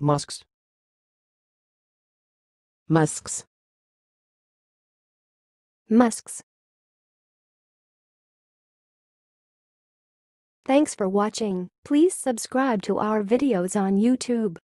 musks, musks, musks. Thanks for watching. Please subscribe to our videos on YouTube.